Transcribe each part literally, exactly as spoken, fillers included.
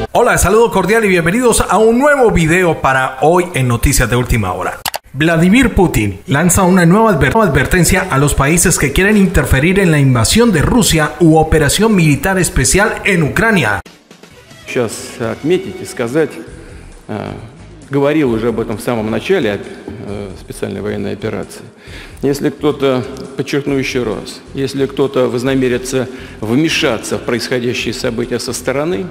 Hola, saludo cordial y bienvenidos a un nuevo video para hoy en Noticias de Última Hora. Vladimir Putin lanza una nueva adver- advertencia a los países que quieren interferir en la invasión de Rusia u operación militar especial en Ucrania. Сейчас отметить и сказать, говорил уже об этом в самом начале специальной военной операции. Если кто-то, подчеркну еще раз, если кто-то вознамерится вмешаться в происходящие события со стороны,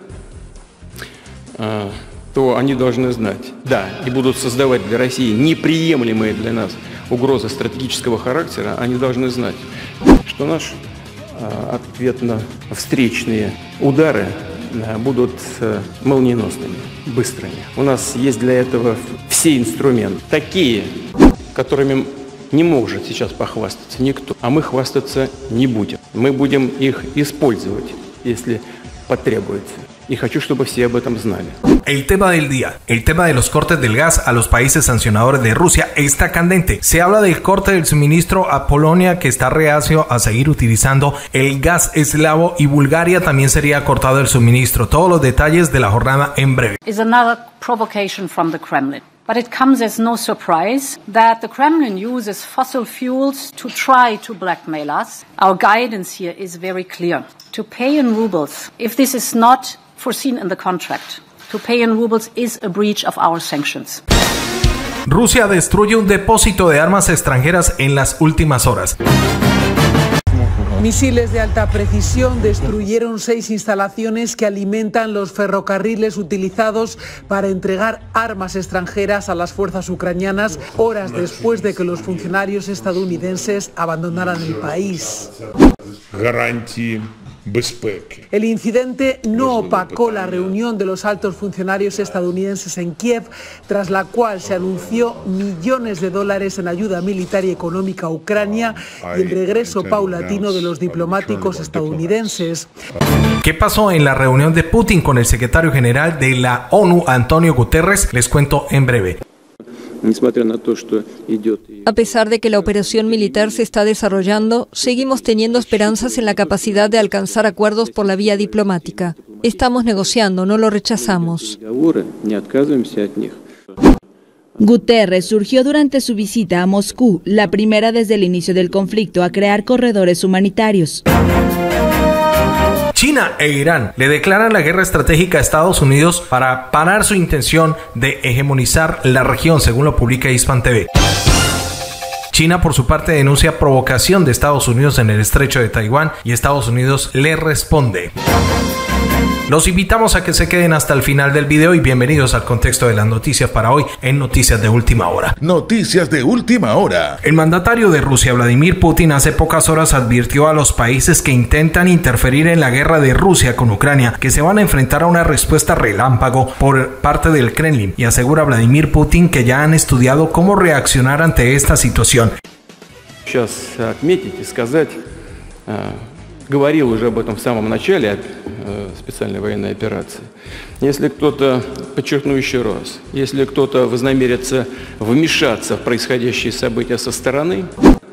то они должны знать, да, и будут создавать для России неприемлемые для нас угрозы стратегического характера, они должны знать, что наши ответно-встречные удары будут молниеносными, быстрыми. У нас есть для этого все инструменты, такие, которыми не может сейчас похвастаться никто, а мы хвастаться не будем. Мы будем их использовать, если потребуется. Y хочу, чтобы все об этом знали. El tema del día, el tema de los cortes del gas a los países sancionadores de Rusia está candente. Se habla del corte del suministro a Polonia, que está reacio a seguir utilizando el gas eslavo, y Bulgaria también sería cortado el suministro. Todos los detalles de la jornada en breve. Is another provocation from the Kremlin. But it comes as no surprise that the Kremlin uses fossil fuels to try to blackmail us. Our guidance here is very clear. To pay in rubles, if this is not foreseen in the contract, to pay in rubles is a breach of our sanctions. Rusia destruye un depósito de armas extranjeras en las últimas horas. Misiles de alta precisión destruyeron seis instalaciones que alimentan los ferrocarriles utilizados para entregar armas extranjeras a las fuerzas ucranianas horas después de que los funcionarios estadounidenses abandonaran el país. El incidente no opacó la reunión de los altos funcionarios estadounidenses en Kiev, tras la cual se anunció millones de dólares en ayuda militar y económica a Ucrania y el regreso paulatino de los diplomáticos estadounidenses. ¿Qué pasó en la reunión de Putin con el secretario general de la ONU, Antonio Guterres? Les cuento en breve. A pesar de que la operación militar se está desarrollando, seguimos teniendo esperanzas en la capacidad de alcanzar acuerdos por la vía diplomática. Estamos negociando, no lo rechazamos. Guterres surgió durante su visita a Moscú, la primera desde el inicio del conflicto, a crear corredores humanitarios. China e Irán le declaran la guerra estratégica a Estados Unidos para parar su intención de hegemonizar la región, según lo publica Hispan T V. China, por su parte, denuncia provocación de Estados Unidos en el estrecho de Taiwán y Estados Unidos le responde. Los invitamos a que se queden hasta el final del video y bienvenidos al contexto de las noticias para hoy en Noticias de Última Hora. Noticias de Última Hora. El mandatario de Rusia, Vladimir Putin, hace pocas horas advirtió a los países que intentan interferir en la guerra de Rusia con Ucrania que se van a enfrentar a una respuesta relámpago por parte del Kremlin, y asegura Vladimir Putin que ya han estudiado cómo reaccionar ante esta situación. Сейчас отметить и сказать, говорил уже об этом в самом начале специальной военной операции. Если кто-то, подчеркну еще раз, если кто-то вознамерится вмешаться в происходящие события со стороны,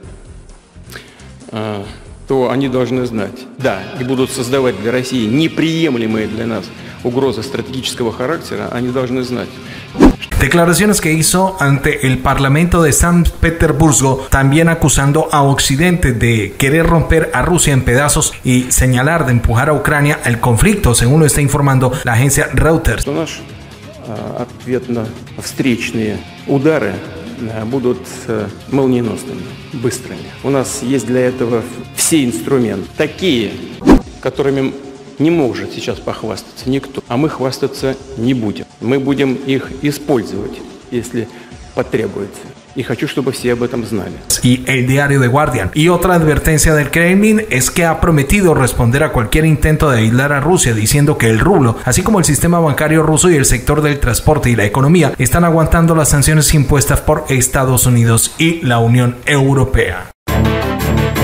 то они должны знать, да, и будут создавать для России неприемлемые для нас угрозы стратегического характера, они должны знать. Declaraciones que hizo ante el Parlamento de San Petersburgo, también acusando a Occidente de querer romper a Rusia en pedazos y señalar de empujar a Ucrania al conflicto, según lo está informando la agencia Reuters. Наши ответно-встречные удары будут молниеносными, быстрыми. У нас есть для этого все инструменты, такие, которыми не может сейчас похвастаться никто, а мы хвастаться не будем. Мы будем их использовать, если потребуется. Y хочу, чтобы все об этом знали. Y el diario The Guardian. Y otra advertencia del Kremlin es que ha prometido responder a cualquier intento de aislar a Rusia, diciendo que el rublo, así como el sistema bancario ruso y el sector del transporte y la economía, están aguantando las sanciones impuestas por Estados Unidos y la Unión Europea.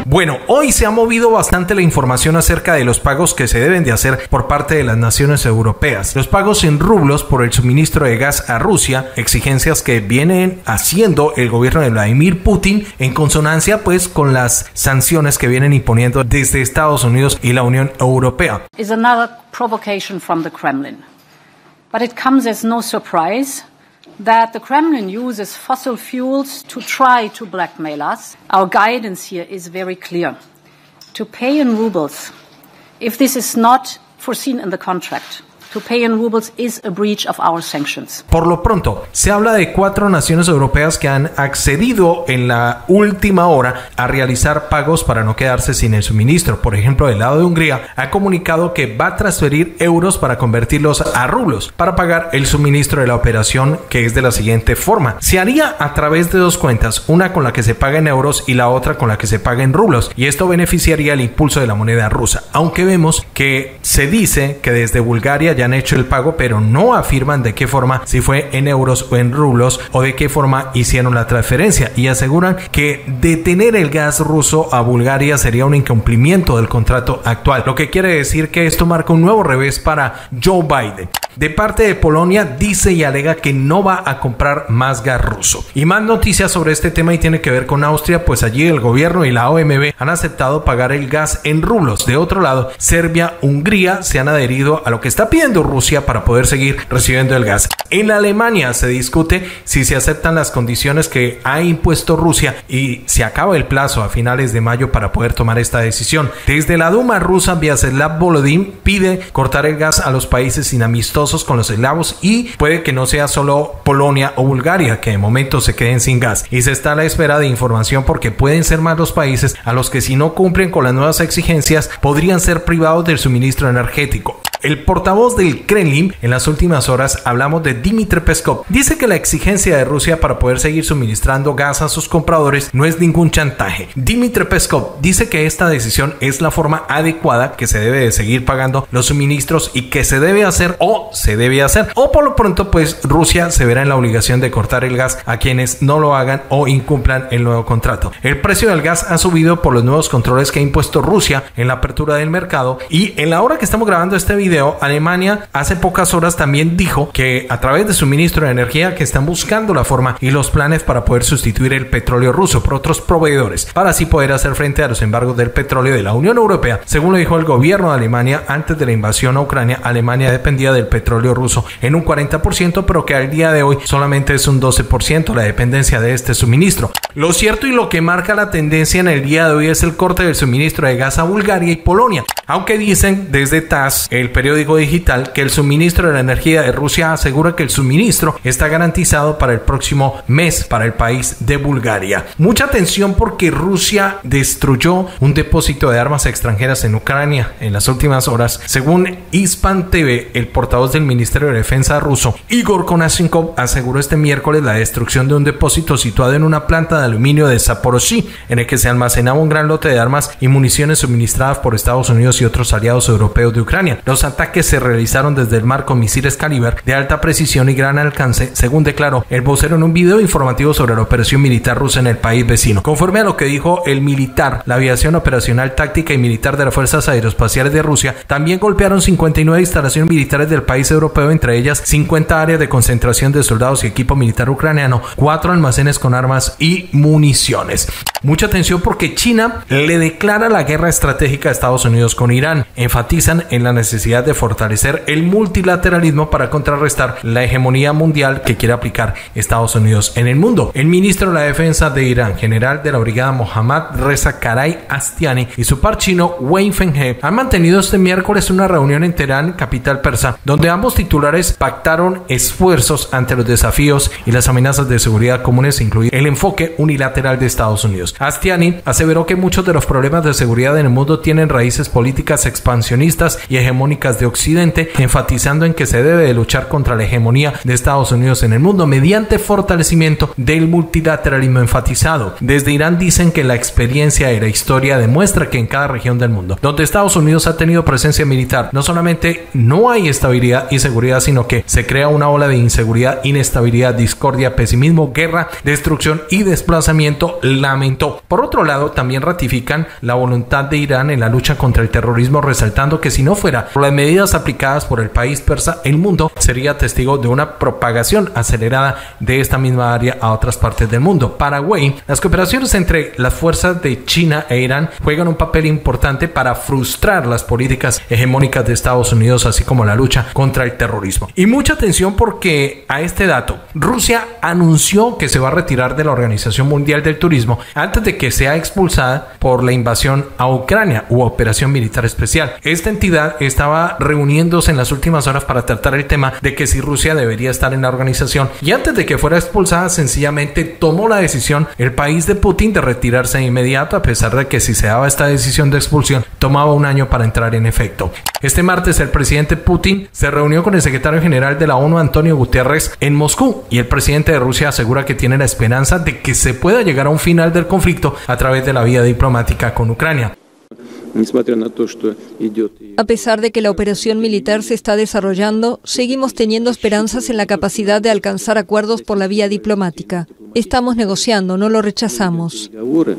Bueno, hoy se ha movido bastante la información acerca de los pagos que se deben de hacer por parte de las naciones europeas. Los pagos en rublos por el suministro de gas a Rusia, exigencias que vienen haciendo el gobierno de Vladimir Putin en consonancia pues con las sanciones que vienen imponiendo desde Estados Unidos y la Unión Europea. Is another provocation from the Kremlin. But it comes as no surprise that the Kremlin uses fossil fuels to try to blackmail us. Our guidance here is very clear. To pay in rubles, if this is not foreseen in the contract, to pay in rubles is a breach of our sanctions. Por lo pronto, se habla de cuatro naciones europeas que han accedido en la última hora a realizar pagos para no quedarse sin el suministro. Por ejemplo, el lado de Hungría ha comunicado que va a transferir euros para convertirlos a rublos para pagar el suministro de la operación, que es de la siguiente forma. Se haría a través de dos cuentas, una con la que se paga en euros y la otra con la que se paga en rublos, y esto beneficiaría el impulso de la moneda rusa, aunque vemos que se dice que desde Bulgaria ya han hecho el pago, pero no afirman de qué forma, si fue en euros o en rublos, o de qué forma hicieron la transferencia, y aseguran que detener el gas ruso a Bulgaria sería un incumplimiento del contrato actual, lo que quiere decir que esto marca un nuevo revés para Joe Biden. De parte de Polonia, dice y alega que no va a comprar más gas ruso. Y más noticias sobre este tema y tiene que ver con Austria, pues allí el gobierno y la O M B han aceptado pagar el gas en rublos. De otro lado, Serbia, Hungría se han adherido a lo que está pidiendo Rusia para poder seguir recibiendo el gas. En Alemania se discute si se aceptan las condiciones que ha impuesto Rusia y se acaba el plazo a finales de mayo para poder tomar esta decisión. Desde la Duma rusa, Vyacheslav Volodin pide cortar el gas a los países inamistosos con los eslavos y puede que no sea solo Polonia o Bulgaria que de momento se queden sin gas, y se está a la espera de información porque pueden ser más los países a los que, si no cumplen con las nuevas exigencias, podrían ser privados del suministro energético. El portavoz del Kremlin, en las últimas horas hablamos de Dmitry Peskov, dice que la exigencia de Rusia para poder seguir suministrando gas a sus compradores no es ningún chantaje. Dmitry Peskov dice que esta decisión es la forma adecuada, que se debe de seguir pagando los suministros y que se debe hacer o se debe hacer, o por lo pronto pues Rusia se verá en la obligación de cortar el gas a quienes no lo hagan o incumplan el nuevo contrato. El precio del gas ha subido por los nuevos controles que ha impuesto Rusia en la apertura del mercado, y en la hora que estamos grabando este video, Alemania hace pocas horas también dijo que a través de su ministro de Energía que están buscando la forma y los planes para poder sustituir el petróleo ruso por otros proveedores para así poder hacer frente a los embargos del petróleo de la Unión Europea. Según lo dijo el gobierno de Alemania, antes de la invasión a Ucrania, Alemania dependía del petróleo ruso en un cuarenta por ciento, pero que al día de hoy solamente es un doce por ciento la dependencia de este suministro. Lo cierto y lo que marca la tendencia en el día de hoy es el corte del suministro de gas a Bulgaria y Polonia, aunque dicen desde T A S, el periódico digital, que el suministro de la energía de Rusia asegura que el suministro está garantizado para el próximo mes para el país de Bulgaria. Mucha atención porque Rusia destruyó un depósito de armas extranjeras en Ucrania en las últimas horas. Según Ispan T V, el portavoz del Ministerio de Defensa ruso, Igor Konashenkov, aseguró este miércoles la destrucción de un depósito situado en una planta de aluminio de Zaporozhye, en el que se almacenaba un gran lote de armas y municiones suministradas por Estados Unidos y otros aliados europeos de Ucrania. Los ataques se realizaron desde el mar con misiles Caliber de alta precisión y gran alcance, según declaró el vocero en un video informativo sobre la operación militar rusa en el país vecino. Conforme a lo que dijo el militar, la aviación operacional, táctica y militar de las fuerzas aeroespaciales de Rusia también golpearon cincuenta y nueve instalaciones militares del país europeo, entre ellas cincuenta áreas de concentración de soldados y equipo militar ucraniano, cuatro almacenes con armas y municiones. Mucha atención porque China le declara la guerra estratégica a Estados Unidos con Irán. Enfatizan en la necesidad de fortalecer el multilateralismo para contrarrestar la hegemonía mundial que quiere aplicar Estados Unidos en el mundo. El ministro de la Defensa de Irán, general de la brigada Mohammad Reza Karai Astiani, y su par chino Wei Fenghe han mantenido este miércoles una reunión en Teherán, capital persa, donde ambos titulares pactaron esfuerzos ante los desafíos y las amenazas de seguridad comunes, incluido el enfoque unilateral de Estados Unidos. Astiani aseveró que muchos de los problemas de seguridad en el mundo tienen raíces políticas expansionistas y hegemónicas de Occidente, enfatizando en que se debe de luchar contra la hegemonía de Estados Unidos en el mundo mediante fortalecimiento del multilateralismo enfatizado. Desde Irán dicen que la experiencia y la historia demuestra que en cada región del mundo donde Estados Unidos ha tenido presencia militar, no solamente no hay estabilidad y seguridad, sino que se crea una ola de inseguridad, inestabilidad, discordia, pesimismo, guerra, destrucción y desplazamiento. Lamentó conflicto. Por otro lado, también ratifican la voluntad de Irán en la lucha contra el terrorismo, resaltando que si no fuera por las medidas aplicadas por el país persa, el mundo sería testigo de una propagación acelerada de esta misma área a otras partes del mundo. Para Wei, las cooperaciones entre las fuerzas de China e Irán juegan un papel importante para frustrar las políticas hegemónicas de Estados Unidos, así como la lucha contra el terrorismo. Y mucha atención porque a este dato, Rusia anunció que se va a retirar de la Organización Mundial del Turismo antes de que sea expulsada por la invasión a Ucrania u operación militar especial. Esta entidad estaba reuniéndose en las últimas horas para tratar el tema de que si Rusia debería estar en la organización, y antes de que fuera expulsada sencillamente tomó la decisión el país de Putin de retirarse de inmediato, a pesar de que si se daba esta decisión de expulsión tomaba un año para entrar en efecto. Este martes el presidente Putin se reunió con el secretario general de la ONU, Antonio Guterres, en Moscú, y el presidente de Rusia asegura que tiene la esperanza de que se pueda llegar a un final del conflicto a través de la vía diplomática con Ucrania. A pesar de que la operación militar se está desarrollando, seguimos teniendo esperanzas en la capacidad de alcanzar acuerdos por la vía diplomática. Estamos negociando, no lo rechazamos.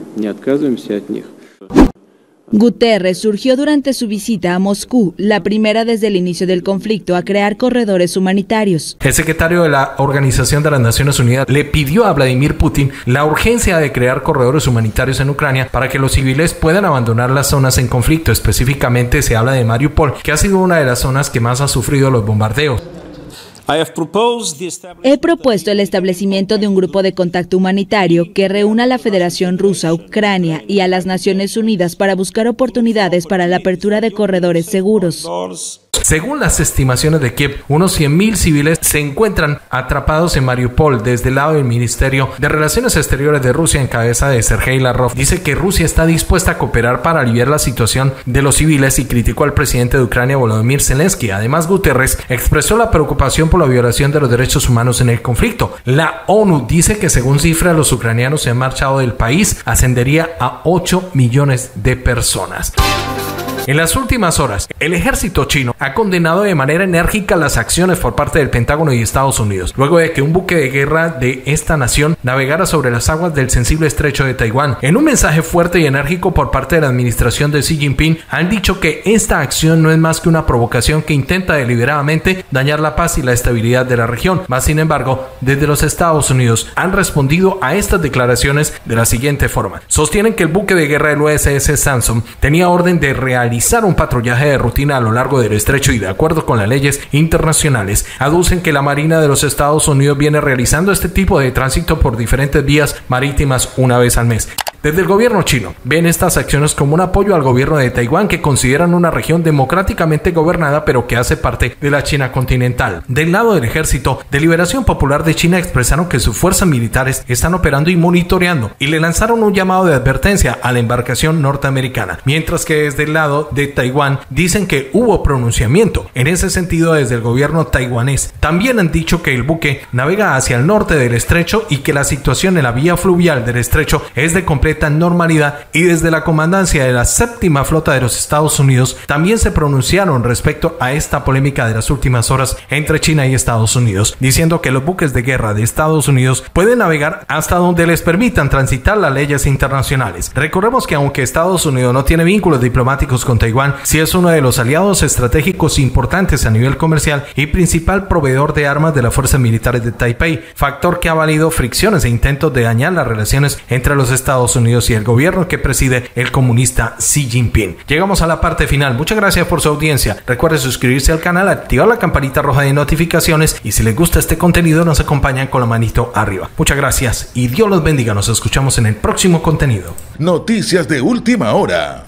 Guterres surgió durante su visita a Moscú, la primera desde el inicio del conflicto, a crear corredores humanitarios. El secretario de la Organización de las Naciones Unidas le pidió a Vladimir Putin la urgencia de crear corredores humanitarios en Ucrania para que los civiles puedan abandonar las zonas en conflicto. Específicamente se habla de Mariupol, que ha sido una de las zonas que más ha sufrido los bombardeos. He propuesto el establecimiento de un grupo de contacto humanitario que reúna a la Federación Rusa, Ucrania y a las Naciones Unidas para buscar oportunidades para la apertura de corredores seguros. Según las estimaciones de Kiev, unos cien mil civiles se encuentran atrapados en Mariupol. Desde el lado del Ministerio de Relaciones Exteriores de Rusia, en cabeza de Sergei Lavrov, dice que Rusia está dispuesta a cooperar para aliviar la situación de los civiles y criticó al presidente de Ucrania, Volodymyr Zelensky. Además, Guterres expresó la preocupación por la violación de los derechos humanos en el conflicto. La ONU dice que según cifras, los ucranianos se han marchado del país, ascendería a ocho millones de personas. En las últimas horas, el ejército chino ha condenado de manera enérgica las acciones por parte del Pentágono y Estados Unidos, luego de que un buque de guerra de esta nación navegara sobre las aguas del sensible estrecho de Taiwán. En un mensaje fuerte y enérgico por parte de la administración de Xi Jinping, han dicho que esta acción no es más que una provocación que intenta deliberadamente dañar la paz y la estabilidad de la región. Más sin embargo, desde los Estados Unidos han respondido a estas declaraciones de la siguiente forma. Sostienen que el buque de guerra del U S S Samson tenía orden de realizar un patrullaje de rutina a lo largo del estrecho y, de acuerdo con las leyes internacionales, aducen que la Marina de los Estados Unidos viene realizando este tipo de tránsito por diferentes vías marítimas una vez al mes. Desde el gobierno chino ven estas acciones como un apoyo al gobierno de Taiwán, que consideran una región democráticamente gobernada pero que hace parte de la China continental. Del lado del Ejército de Liberación Popular de China expresaron que sus fuerzas militares están operando y monitoreando, y le lanzaron un llamado de advertencia a la embarcación norteamericana, mientras que desde el lado de Taiwán dicen que hubo pronunciamiento en ese sentido desde el gobierno taiwanés. También han dicho que el buque navega hacia el norte del estrecho y que la situación en la vía fluvial del estrecho es de completa normalidad, y desde la comandancia de la séptima flota de los Estados Unidos también se pronunciaron respecto a esta polémica de las últimas horas entre China y Estados Unidos, diciendo que los buques de guerra de Estados Unidos pueden navegar hasta donde les permitan transitar las leyes internacionales. Recordemos que aunque Estados Unidos no tiene vínculos diplomáticos con Taiwán, sí es uno de los aliados estratégicos importantes a nivel comercial y principal proveedor de armas de las fuerzas militares de Taipei, factor que ha valido fricciones e intentos de dañar las relaciones entre los Estados Unidos y el gobierno que preside el comunista Xi Jinping. Llegamos a la parte final. Muchas gracias por su audiencia. Recuerde suscribirse al canal, activar la campanita roja de notificaciones, y si les gusta este contenido nos acompañan con la manito arriba. Muchas gracias y Dios los bendiga. Nos escuchamos en el próximo contenido. Noticias de última hora.